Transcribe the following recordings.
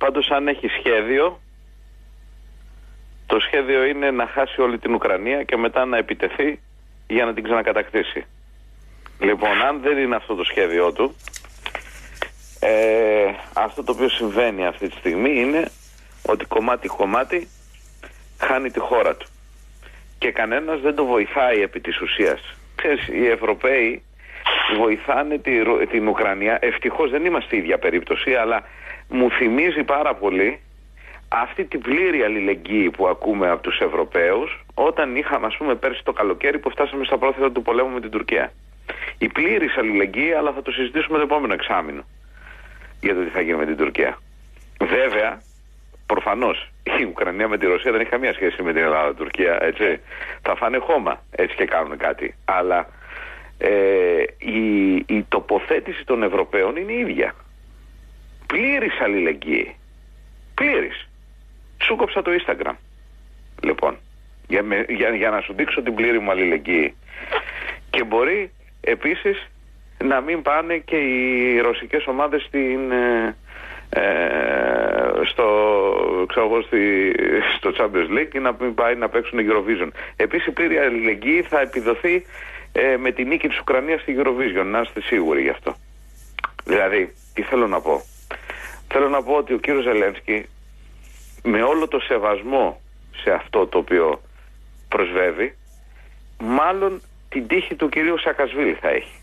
Πάντως αν έχει σχέδιο, το σχέδιο είναι να χάσει όλη την Ουκρανία και μετά να επιτεθεί για να την ξανακατακτήσει. Λοιπόν, αν δεν είναι αυτό το σχέδιό του, αυτό το οποίο συμβαίνει αυτή τη στιγμή είναι ότι κομμάτι-κομμάτι χάνει τη χώρα του. Και κανένας δεν το βοηθάει επί της ουσίας. Ξέρεις, οι Ευρωπαίοι βοηθάνε την Ουκρανία. Ευτυχώς δεν είμαστε η ίδια περίπτωση, αλλά μου θυμίζει πάρα πολύ αυτή την πλήρη αλληλεγγύη που ακούμε από τους Ευρωπαίους όταν είχαμε, ας πούμε, πέρσι το καλοκαίρι που φτάσαμε στα πρόθυρα του πολέμου με την Τουρκία. Η πλήρης αλληλεγγύη, αλλά θα το συζητήσουμε το επόμενο εξάμηνο για το τι θα γίνει με την Τουρκία. Βέβαια, προφανώς η Ουκρανία με τη Ρωσία δεν έχει καμία σχέση με την Ελλάδα-Τουρκία, έτσι. Θα φάνε χώμα, έτσι και κάνουν κάτι. Αλλά η τοποθέτηση των Ευρωπαίων είναι η ίδια. Πλήρης αλληλεγγύη. Πλήρης. Σου κόψα το Instagram. Λοιπόν, για να σου δείξω την πλήρη μου αλληλεγγύη. Και μπορεί επίσης να μην πάνε και οι ρωσικές ομάδες στο Champions League ή να μην πάει να παίξουν Eurovision. Επίσης η πλήρη αλληλεγγύη θα επιδοθεί με τη νίκη της Ουκρανίας στη Eurovision, να είστε σίγουροι γι' αυτό. Δηλαδή, τι θέλω να πω. Θέλω να πω ότι ο κύριος Ζελένσκι, με όλο το σεβασμό σε αυτό το οποίο προσβεύει, μάλλον την τύχη του κυρίου Σακασβίλη θα έχει.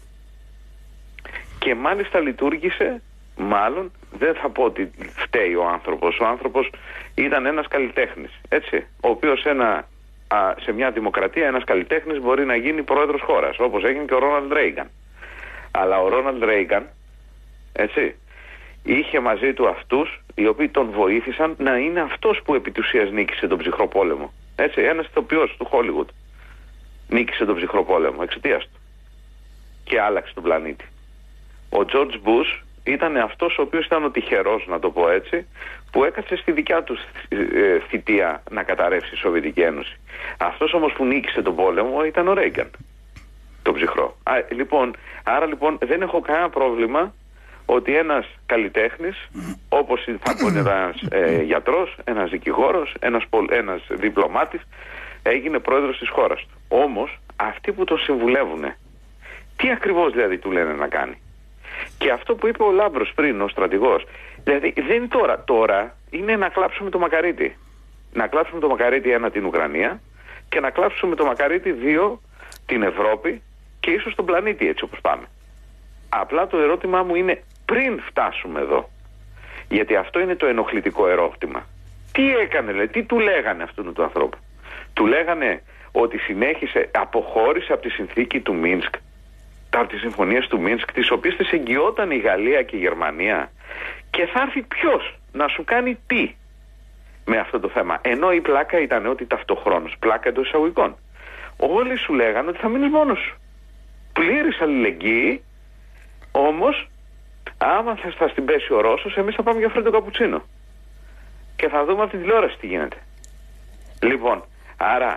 Και μάλιστα λειτουργήσε, μάλλον, δεν θα πω ότι φταίει ο άνθρωπος. Ο άνθρωπος ήταν ένας καλλιτέχνης, έτσι, ο οποίος σε μια δημοκρατία ένας καλλιτέχνης μπορεί να γίνει πρόεδρος χώρας, όπως έγινε και ο Ρόναλντ Ρέιγκαν. Αλλά ο Ρόναλντ Ρέιγκαν, έτσι, είχε μαζί του αυτούς οι οποίοι τον βοήθησαν να είναι αυτός που επί της ουσίας νίκησε τον ψυχρό πόλεμο. Έτσι, ένας ηθοποιός του Χόλιγουντ νίκησε τον ψυχρό πόλεμο εξαιτίας του και άλλαξε τον πλανήτη. Ο Τζορτζ Μπούς ήταν αυτός ο οποίος ήταν ο τυχερός, να το πω έτσι, που έκατσε στη δικιά του θητεία να καταρρεύσει η Σοβιετική Ένωση. Αυτός όμως που νίκησε τον πόλεμο ήταν ο Ρέιγκαν, τον ψυχρό. Άρα λοιπόν δεν έχω κανένα πρόβλημα ότι ένας καλλιτέχνης, όπως θα πω ένας γιατρός, ένας δικηγόρος, ένας διπλωμάτης, έγινε πρόεδρος της χώρας του. Όμως αυτοί που τον συμβουλεύουν, τι ακριβώς δηλαδή του λένε να κάνει. Και αυτό που είπε ο Λάμπρος πριν, ο στρατηγός, δηλαδή δεν είναι τώρα είναι να κλάψουμε το μακαρίτι. Να κλάψουμε το μακαρίτι 1 την Ουκρανία και να κλάψουμε το μακαρίτι 2 την Ευρώπη και ίσως τον πλανήτη, έτσι όπως πάμε. Απλά το ερώτημά μου είναι πριν φτάσουμε εδώ. Γιατί αυτό είναι το ενοχλητικό ερώτημα. Τι έκανε, δηλαδή, τι του λέγανε αυτόν τον ανθρώπου. Του λέγανε ότι αποχώρησε από τη συνθήκη του Μίνσκ, από τις συμφωνίες του Μίνσκ, τις οποίες τις εγγυόταν η Γαλλία και η Γερμανία, και θα έρθει ποιος να σου κάνει τι με αυτό το θέμα. Ενώ η πλάκα ήταν ότι ταυτοχρόνως, πλάκα εντός εισαγωγικών, όλοι σου λέγανε ότι θα μείνεις μόνος σου. Πλήρης αλληλεγγύη, όμως άμα θα στην πέσει ο Ρώσος, εμείς θα πάμε για φρέντο καπουτσίνο και θα δούμε από την τηλεόραση τι γίνεται. Λοιπόν, άρα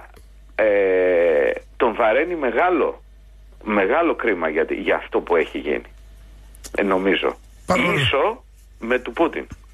τον βαραίνει μεγάλο κρίμα για αυτό που έχει γίνει, νομίζω. Ίσο με του Πούτιν.